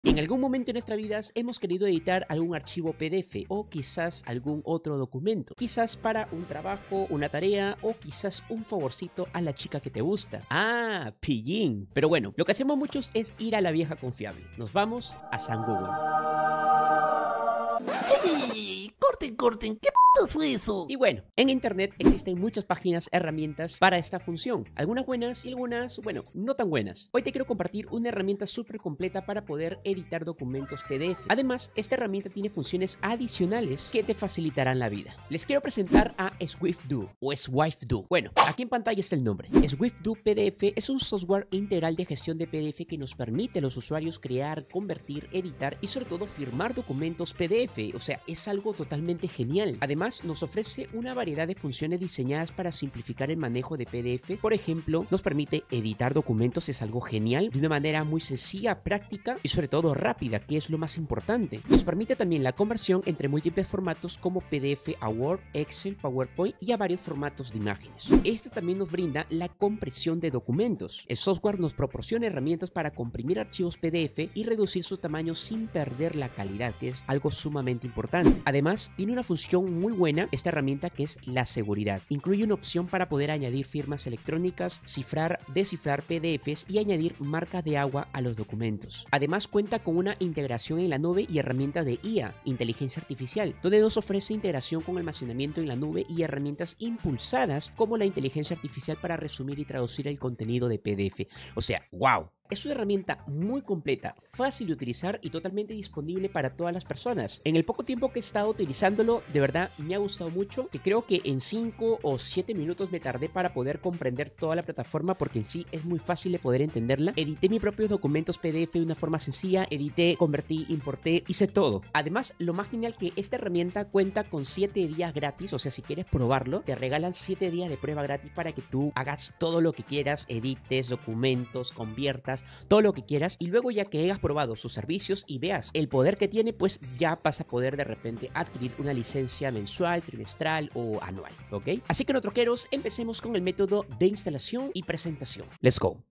En algún momento de nuestras vidas hemos querido editar algún archivo PDF o quizás algún otro documento, quizás para un trabajo, una tarea o quizás un favorcito a la chica que te gusta. Ah, pillín. Pero bueno, lo que hacemos muchos es ir a la vieja confiable. Nos vamos a San Google. ¡Ey! ¡Corten! ¿Qué fue eso? Y bueno, en internet existen muchas páginas, herramientas para esta función. Algunas buenas y algunas, bueno, no tan buenas. Hoy te quiero compartir una herramienta súper completa para poder editar documentos PDF. Además, esta herramienta tiene funciones adicionales que te facilitarán la vida. Les quiero presentar a SwiftDo o SwiftDo. Bueno, aquí en pantalla está el nombre. SwiftDo PDF es un software integral de gestión de PDF que nos permite a los usuarios crear, convertir, editar y sobre todo firmar documentos PDF. O sea, es algo totalmente genial. Además, nos ofrece una variedad de funciones diseñadas para simplificar el manejo de PDF. Por ejemplo, nos permite editar documentos, es algo genial, de una manera muy sencilla, práctica y sobre todo rápida, que es lo más importante. Nos permite también la conversión entre múltiples formatos como PDF a Word, Excel, PowerPoint y a varios formatos de imágenes. Este también nos brinda la compresión de documentos. El software nos proporciona herramientas para comprimir archivos PDF y reducir su tamaño sin perder la calidad, que es algo sumamente importante. Además, tiene una función muy buena esta herramienta, que es la seguridad. Incluye una opción para poder añadir firmas electrónicas, cifrar, descifrar PDFs y añadir marcas de agua a los documentos. Además, cuenta con una integración en la nube y herramientas de IA, inteligencia artificial, donde nos ofrece integración con almacenamiento en la nube y herramientas impulsadas como la inteligencia artificial para resumir y traducir el contenido de PDF. O sea, ¡wow! Es una herramienta muy completa, fácil de utilizar y totalmente disponible para todas las personas. En el poco tiempo que he estado utilizándolo, de verdad me ha gustado mucho, que creo que en 5 o 7 minutos me tardé para poder comprender toda la plataforma, porque en sí es muy fácil de poder entenderla. Edité mis propios documentos PDF de una forma sencilla, edité, convertí, importé, hice todo. Además, lo más genial que esta herramienta cuenta con 7 días gratis, o sea, si quieres probarlo, te regalan 7 días de prueba gratis para que tú hagas todo lo que quieras, edites documentos, conviertas, todo lo que quieras, y luego ya que hayas probado sus servicios y veas el poder que tiene, pues ya vas a poder de repente adquirir una licencia mensual, trimestral o anual, ¿ok? Así que no troqueros, empecemos con el método de instalación y presentación. Let's go.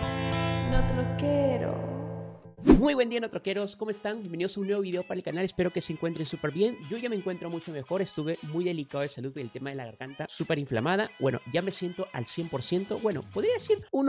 No troquero. Muy buen día, no troqueros, ¿cómo están? Bienvenidos a un nuevo video para el canal, espero que se encuentren súper bien. Yo ya me encuentro mucho mejor, estuve muy delicado de salud y el tema de la garganta súper inflamada. Bueno, ya me siento al 100%, bueno, podría decir un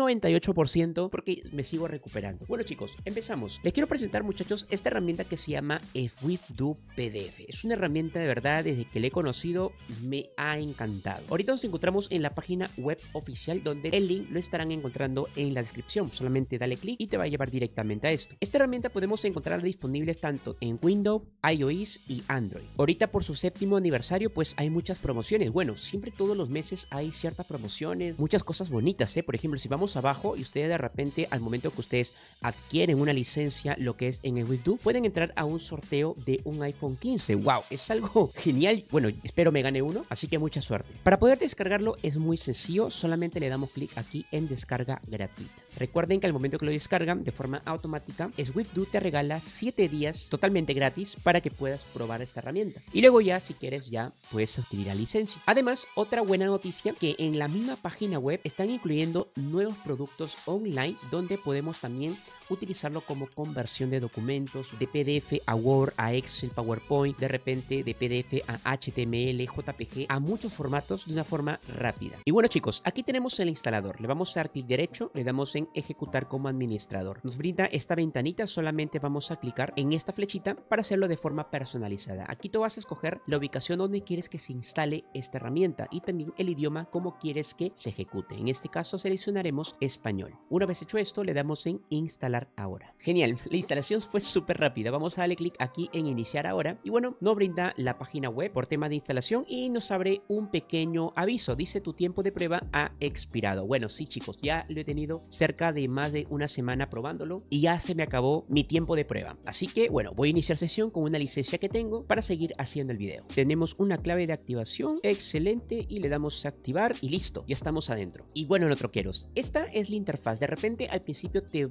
98% porque me sigo recuperando. Bueno chicos, empezamos. Les quiero presentar, muchachos, esta herramienta que se llama SwiftDo PDF. Es una herramienta de verdad, desde que la he conocido me ha encantado. Ahorita nos encontramos en la página web oficial, donde el link lo estarán encontrando en la descripción. Solamente dale clic y te va a llevar directamente a esto. Esta herramienta podemos encontrarla disponible tanto en Windows, iOS y Android. Ahorita por su 7º aniversario pues hay muchas promociones. Bueno, siempre todos los meses hay ciertas promociones, muchas cosas bonitas, ¿eh? Por ejemplo, si vamos abajo y ustedes de repente al momento que ustedes adquieren una licencia, lo que es en SwiftDo, pueden entrar a un sorteo de un iPhone 15. ¡Wow! Es algo genial. Bueno, espero me gane uno, así que mucha suerte. Para poder descargarlo es muy sencillo, solamente le damos clic aquí en descarga gratuita. Recuerden que al momento que lo descargan de forma automática, SwiftDo te regala 7 días totalmente gratis para que puedas probar esta herramienta. Y luego ya, si quieres, ya puedes adquirir la licencia. Además, otra buena noticia, que en la misma página web están incluyendo nuevos productos online donde podemos también utilizarlo como conversión de documentos de PDF a Word, a Excel, PowerPoint, de repente de PDF a HTML, JPG, a muchos formatos de una forma rápida. Y bueno chicos, aquí tenemos el instalador. Le vamos a dar clic derecho, le damos en ejecutar como administrador. Nos brinda esta ventanita, solamente vamos a clicar en esta flechita para hacerlo de forma personalizada. Aquí tú vas a escoger la ubicación donde quieres que se instale esta herramienta y también el idioma como quieres que se ejecute. En este caso seleccionaremos español. Una vez hecho esto, le damos en instalar ahora. Genial, la instalación fue súper rápida. Vamos a darle clic aquí en iniciar ahora y bueno, nos brinda la página web por tema de instalación y nos abre un pequeño aviso. Dice: tu tiempo de prueba ha expirado. Bueno, sí chicos, ya lo he tenido cerca de más de una semana probándolo y ya se me acabó mi tiempo de prueba. Así que bueno, voy a iniciar sesión con una licencia que tengo para seguir haciendo el video. Tenemos una clave de activación, excelente, y le damos a activar y listo, ya estamos adentro. Y bueno, no troqueros, esta es la interfaz. De repente al principio te vas a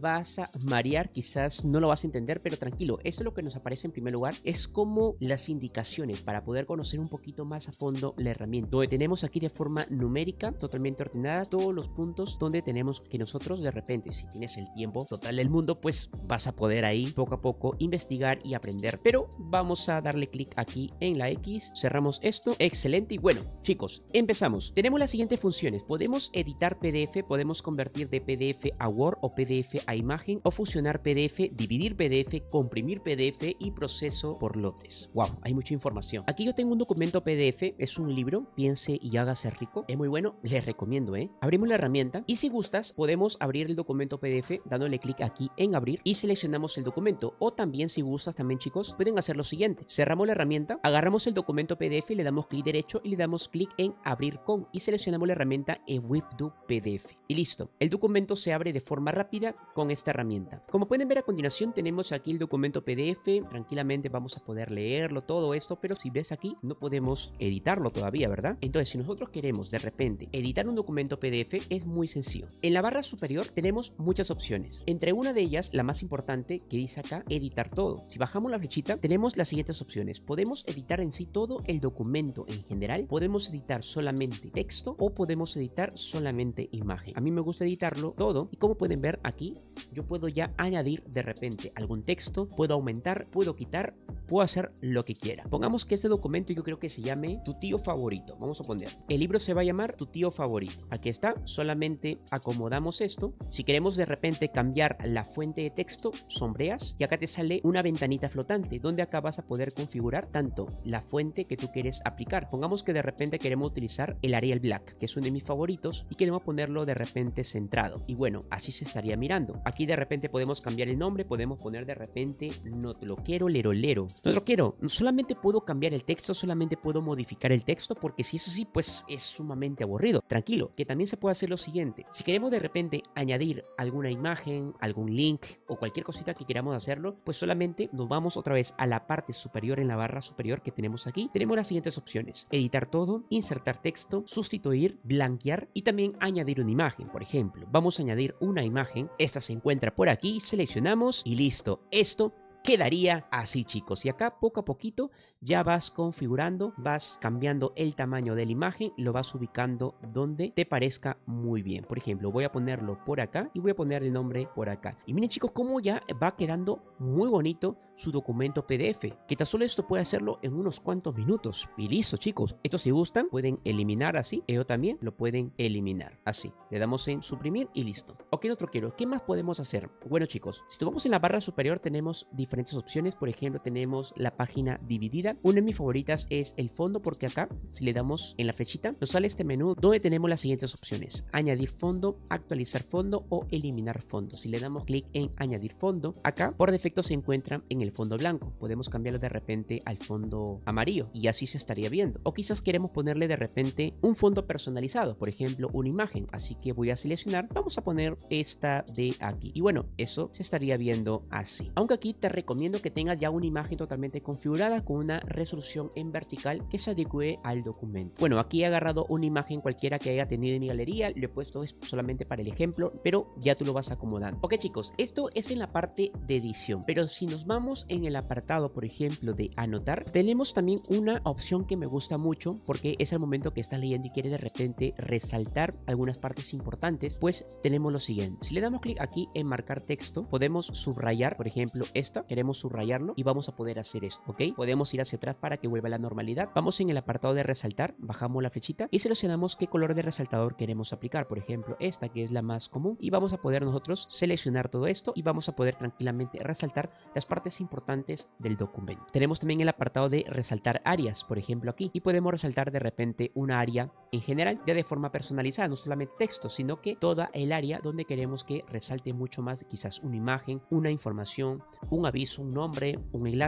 marear, quizás no lo vas a entender, pero tranquilo, esto es lo que nos aparece en primer lugar, es como las indicaciones para poder conocer un poquito más a fondo la herramienta, donde tenemos aquí de forma numérica, totalmente ordenada, todos los puntos donde tenemos que nosotros de repente, si tienes el tiempo total del mundo, pues vas a poder ahí poco a poco investigar y aprender. Pero vamos a darle clic aquí en la X, cerramos esto, excelente. Y bueno, chicos, empezamos. Tenemos las siguientes funciones: podemos editar PDF, podemos convertir de PDF a Word o PDF a imagen, o fusionar PDF, dividir PDF, comprimir PDF y proceso por lotes. Wow, hay mucha información. Aquí yo tengo un documento PDF, es un libro, Piense y hágase rico. Es muy bueno, les recomiendo, Abrimos la herramienta y si gustas podemos abrir el documento PDF dándole clic aquí en abrir y seleccionamos el documento. O también, si gustas también, chicos, pueden hacer lo siguiente: cerramos la herramienta, agarramos el documento PDF, le damos clic derecho y le damos clic en abrir con y seleccionamos la herramienta with do PDF y listo. El documento se abre de forma rápida con esta herramienta. Como pueden ver a continuación, tenemos aquí el documento PDF. Tranquilamente vamos a poder leerlo todo esto, pero si ves aquí no podemos editarlo todavía, ¿verdad? Entonces, si nosotros queremos de repente editar un documento PDF, es muy sencillo. En la barra superior tenemos muchas opciones. Entre una de ellas, la más importante, que dice acá editar todo. Si bajamos la flechita, tenemos las siguientes opciones. Podemos editar en sí todo el documento en general, podemos editar solamente texto o podemos editar solamente imagen. A mí me gusta editarlo todo y como pueden ver aquí, yo puedo ya añadir de repente algún texto, puedo aumentar, puedo quitar, puedo hacer lo que quiera. Pongamos que este documento yo creo que se llame Tu tío favorito. Vamos a poner, el libro se va a llamar Tu tío favorito. Aquí está, solamente acomodamos esto. Si queremos de repente cambiar la fuente de texto, sombreas y acá te sale una ventanita flotante donde acá vas a poder configurar tanto la fuente que tú quieres aplicar. Pongamos que de repente queremos utilizar el Arial Black, que es uno de mis favoritos, y queremos ponerlo de repente centrado. Y bueno, así se estaría mirando. Aquí de repente podemos cambiar el nombre, podemos poner de repente No te lo quiero, lero lero. No te lo quiero. Solamente puedo cambiar el texto, solamente puedo modificar el texto, porque si es así, pues es sumamente aburrido. Tranquilo, que también se puede hacer lo siguiente. Si queremos de repente añadir alguna imagen, algún link o cualquier cosita que queramos hacerlo, pues solamente nos vamos otra vez a la parte superior, en la barra superior que tenemos aquí. Tenemos las siguientes opciones: editar todo, insertar texto, sustituir, blanquear y también añadir una imagen. Por ejemplo, vamos a añadir una imagen. Esta se encuentra por aquí, seleccionamos y listo. Esto quedaría así, chicos. Y acá poco a poquito ya vas configurando, vas cambiando el tamaño de la imagen, lo vas ubicando donde te parezca muy bien. Por ejemplo, voy a ponerlo por acá y voy a poner el nombre por acá. Y miren, chicos, cómo ya va quedando muy bonito su documento PDF, que tan solo esto puede hacerlo en unos cuantos minutos. Y listo, chicos. Esto, si gustan, pueden eliminar así. Ellos también lo pueden eliminar así. Le damos en suprimir y listo. Ok, otro quiero. ¿Qué más podemos hacer? Bueno, chicos, si tomamos en la barra superior tenemos diferentes opciones. Por ejemplo, tenemos la página dividida. Una de mis favoritas es el fondo, porque acá, si le damos en la flechita, nos sale este menú donde tenemos las siguientes opciones: añadir fondo, actualizar fondo o eliminar fondo. Si le damos clic en añadir fondo, acá por defecto se encuentra en el fondo blanco. Podemos cambiarlo de repente al fondo amarillo y así se estaría viendo. O quizás queremos ponerle de repente un fondo personalizado, por ejemplo, una imagen. Así que voy a seleccionar, vamos a poner esta de aquí. Y bueno, eso se estaría viendo así. Aunque aquí te recomiendo que tengas ya una imagen totalmente configurada con una resolución en vertical que se adecue al documento. Bueno, aquí he agarrado una imagen cualquiera que haya tenido en mi galería, lo he puesto solamente para el ejemplo, pero ya tú lo vas acomodando. Ok, chicos, esto es en la parte de edición, pero si nos vamos en el apartado, por ejemplo, de anotar, tenemos también una opción que me gusta mucho, porque es el momento que estás leyendo y quieres de repente resaltar algunas partes importantes. Pues tenemos lo siguiente: si le damos clic aquí en marcar texto, podemos subrayar, por ejemplo, esta, queremos subrayarlo y vamos a poder hacer esto, ¿ok? Podemos ir hacia atrás para que vuelva a la normalidad. Vamos en el apartado de resaltar, bajamos la flechita y seleccionamos qué color de resaltador queremos aplicar. Por ejemplo, esta, que es la más común, y vamos a poder nosotros seleccionar todo esto y vamos a poder tranquilamente resaltar las partes importantes del documento. Tenemos también el apartado de resaltar áreas, por ejemplo aquí, y podemos resaltar de repente una área en general, ya de forma personalizada, no solamente texto, sino que toda el área donde queremos que resalte mucho más, quizás una imagen, una información, un aviso, un nombre, un enlace,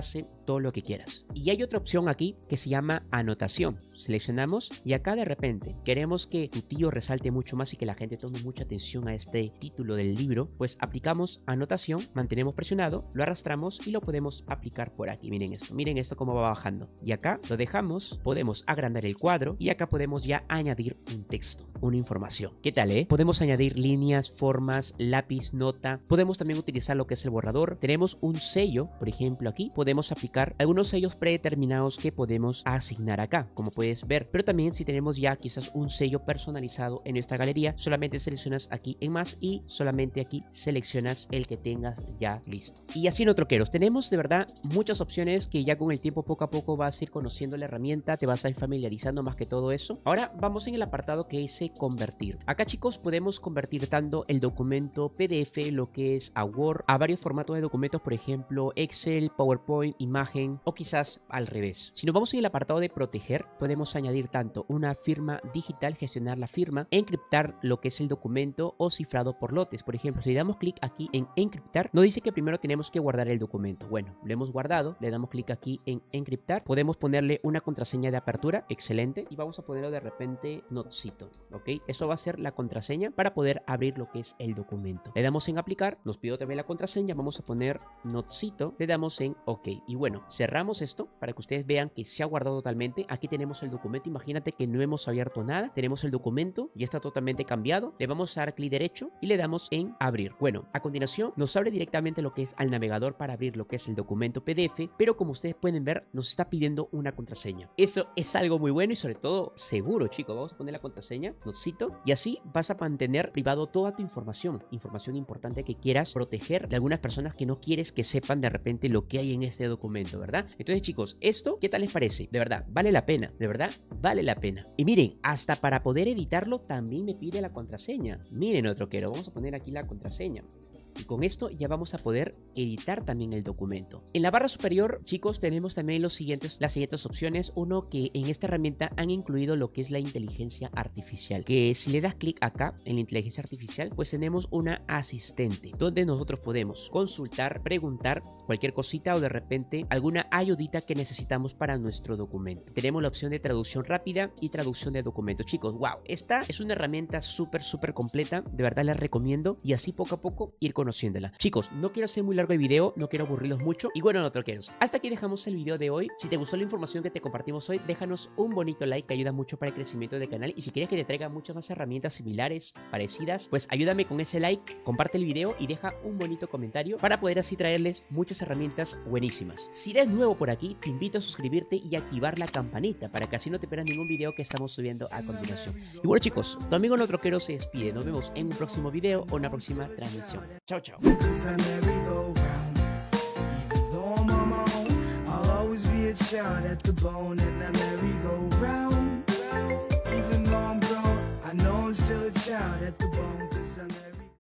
todo lo que quieras. Y hay otra opción aquí que se llama anotación. Seleccionamos y acá de repente queremos que tu tío resalte mucho más y que la gente tome mucha atención a este título del libro, pues aplicamos anotación, mantenemos presionado, lo arrastramos y lo podemos aplicar por aquí. Miren esto cómo va bajando. Y acá lo dejamos, podemos agrandar el cuadro y acá podemos ya añadir un texto, una información. ¿Qué tal, Podemos añadir líneas, formas, lápiz, nota. Podemos también utilizar lo que es el borrador. Tenemos un sello, por ejemplo aquí. Podemos aplicar algunos sellos predeterminados que podemos asignar acá, como puedes ver. Pero también si tenemos ya quizás un sello personalizado en esta galería, solamente seleccionas aquí en más y solamente aquí seleccionas el que tengas ya listo. Y así no, troqueros, tenemos de verdad muchas opciones que ya con el tiempo poco a poco vas a ir conociendo la herramienta, te vas a ir familiarizando más que todo eso. Ahora vamos en el apartado que dice convertir. Acá, chicos, podemos convertir tanto el documento PDF, lo que es a Word, a varios formatos de documentos, por ejemplo Excel, PowerPoint, imagen o quizás al revés. Si nos vamos en el apartado de proteger, podemos añadir tanto una firma digital, gestionar la firma, encriptar lo que es el documento o cifrado por lotes. Por ejemplo, si le damos clic aquí en encriptar, nos dice que primero tenemos que guardar el documento. Bueno, lo hemos guardado, le damos clic aquí en encriptar, podemos ponerle una contraseña de apertura, excelente, y vamos a ponerlo de repente notcito, ¿ok? Eso va a ser la contraseña para poder abrir lo que es el documento. Le damos en aplicar, nos pide también la contraseña, vamos a poner notcito, le damos en ok, y bueno, cerramos esto para que ustedes vean que se ha guardado totalmente. Aquí tenemos el documento, imagínate que no hemos abierto nada, tenemos el documento, ya está totalmente cambiado, le vamos a dar clic derecho y le damos en abrir. Bueno, a continuación nos abre directamente lo que es al navegador para abrir lo que es el documento PDF, pero como ustedes pueden ver, nos está pidiendo una contraseña. Eso es algo muy bueno y sobre todo seguro, chicos. Vamos a poner la contraseña, notcito, y así vas a mantener privado toda tu información importante que quieras proteger de algunas personas que no quieres que sepan de repente lo que hay en este documento, ¿verdad? Entonces, chicos, esto, ¿qué tal les parece? De verdad, vale la pena, de verdad, vale la pena. Y miren, hasta para poder editarlo también me pide la contraseña. Miren, otro quiero, vamos a poner aquí la contraseña. Y con esto ya vamos a poder editar también el documento. En la barra superior, chicos, tenemos también las siguientes opciones. Uno, que en esta herramienta han incluido lo que es la inteligencia artificial, que si le das clic acá en la inteligencia artificial, pues tenemos una asistente donde nosotros podemos consultar, preguntar cualquier cosita o de repente alguna ayudita que necesitamos para nuestro documento. Tenemos la opción de traducción rápida y traducción de documentos. Chicos, wow, esta es una herramienta súper completa, de verdad la recomiendo, y así poco a poco ir conociéndola. Chicos, no quiero hacer muy largo el video, no quiero aburrirlos mucho. Y bueno, no troqueros, hasta aquí dejamos el video de hoy. Si te gustó la información que te compartimos hoy, déjanos un bonito like que ayuda mucho para el crecimiento del canal. Y si quieres que te traiga muchas más herramientas similares, parecidas, pues ayúdame con ese like, comparte el video y deja un bonito comentario para poder así traerles muchas herramientas buenísimas. Si eres nuevo por aquí, te invito a suscribirte y activar la campanita para que así no te pierdas ningún video que estamos subiendo a continuación. Y bueno, chicos, tu amigo No Troquero se despide. Nos vemos en un próximo video o una próxima transmisión. Chao, chao. Shot at the bone and the merry-go-round. Even though I'm grown, I know I'm still a child at the bone, 'cause I'm